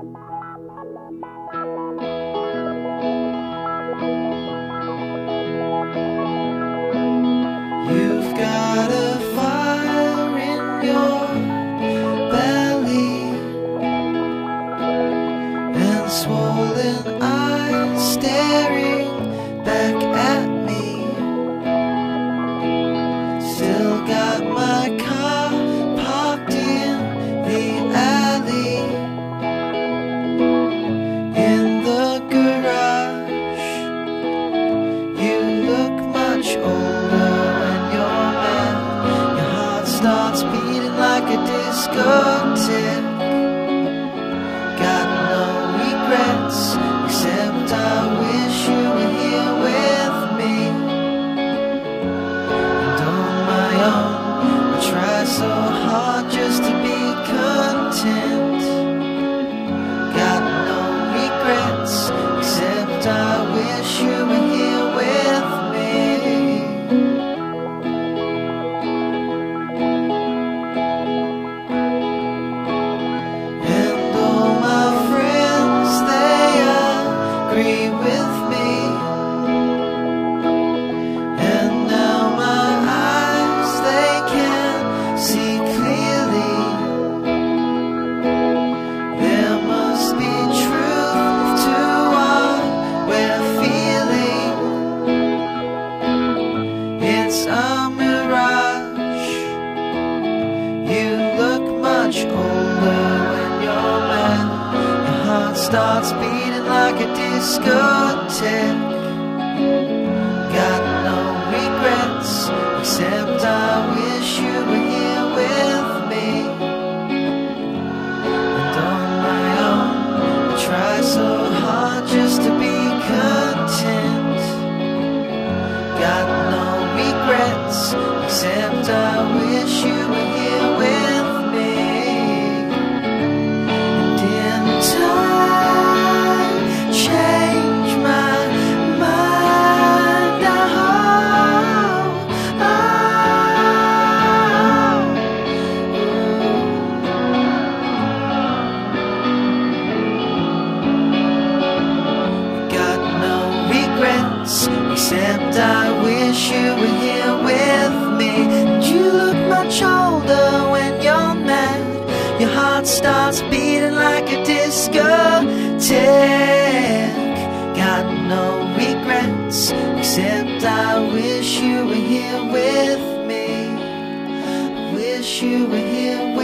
You've got a fire in your belly and swollen eyes staring back at me. Still got my car parked in the alley in the garage. You look much older when you're mad. Your heart starts beating like a discotheque. Got no regrets, except I wish you were here with me. And on my own, I try so hard just to be content. Got no regrets, except I wish you were here with me. And all my friends, they agree with me. And now my eyes, they can see clearly. There must be truth to what we're feeling. It's a mirage. You look much older when you're mad. Your heart starts beating like a discotheque. Got no regrets, except I wish you were here with me. And on my own, I try so hard just to be content. Got no regrets, except I wish you were here with me. And in time, change my mind. Got no regrets, except I wish you were here with me. And you look much older when you're mad. Your heart starts beating like a discotheque. Got no regrets, except I wish you were here with me. Wish you were here with me.